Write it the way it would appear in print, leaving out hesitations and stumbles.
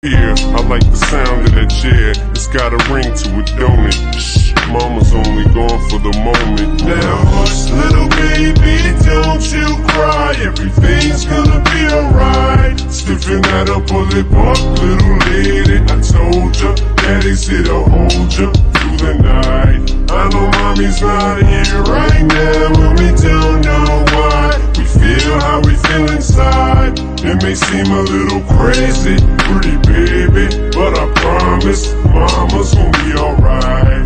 Yeah, I like the sound of that chair. It's got a ring to it, don't it? Shh, mama's only gone for the moment. Now hush, little baby, don't you cry. Everything's gonna be alright. Stiffen that up, pull it up, little lady. I told ya, daddy's here to hold ya through the night. I know mommy's not here right now, and we don't know why. We feel how we feel inside. It may seem a little crazy, pretty baby, but I promise mama's gonna be alright.